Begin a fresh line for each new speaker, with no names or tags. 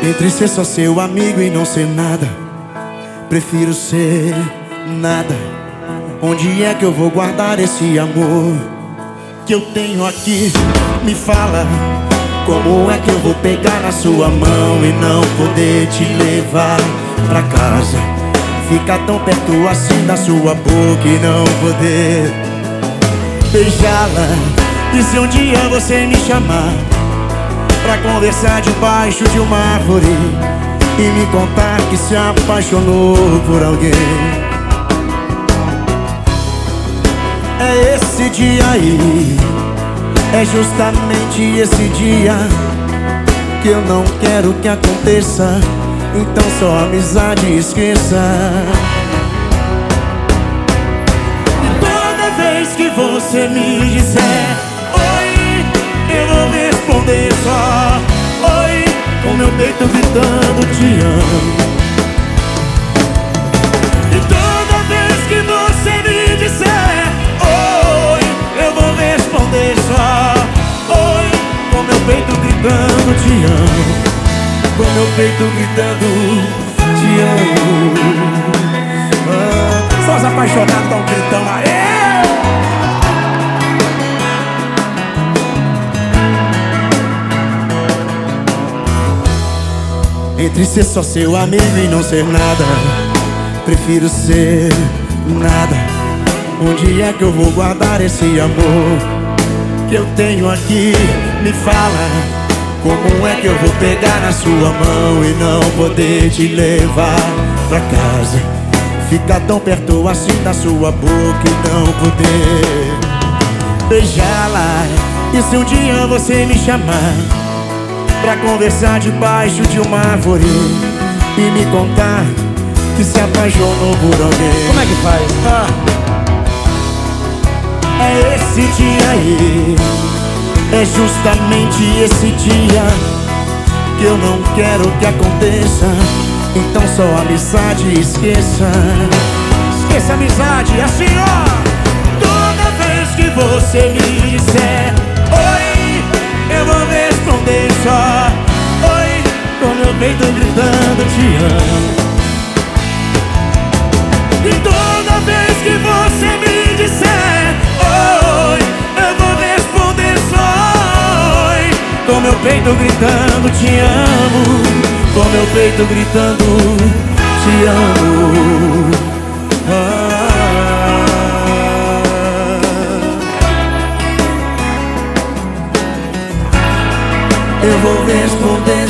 Entre ser só seu amigo e não ser nada, prefiro ser nada. Onde é que eu vou guardar esse amor que eu tenho aqui? Me fala, como é que eu vou pegar na sua mão e não poder te levar pra casa? Ficar tão perto assim da sua boca e não poder beijá-la. E se um dia você me chamar pra conversar debaixo de uma árvore e me contar que se apaixonou por alguém, é esse dia aí, é justamente esse dia que eu não quero que aconteça. Então só amizade esqueça. E toda vez que você me disser oi, eu vou responder só oi, com meu peito gritando te amo. E toda vez que você me disser oi, eu vou responder só oi, com meu peito gritando te amo. Com meu peito gritando te amo. Só os apaixonados dão gritão aê! Entre ser só seu amigo e não ser nada, prefiro ser nada. Onde é que eu vou guardar esse amor que eu tenho aqui? Me fala, como é que eu vou pegar na sua mão e não poder te levar pra casa? Ficar tão perto assim da sua boca e não poder beijá-la. E se um dia você me chamar pra conversar debaixo de uma árvore e me contar que se apaixonou por alguém,
como é que faz?
É esse dia aí, é justamente esse dia que eu não quero que aconteça. Então só amizade esqueça. Esqueça a amizade, assim ó. Toda vez que você me disser oi, eu vou responder só oi, com meu peito gritando te amo. E toda vez que você me disser oi, eu vou responder só oi, com meu peito gritando te amo. Com meu peito gritando te amo. Eu vou responder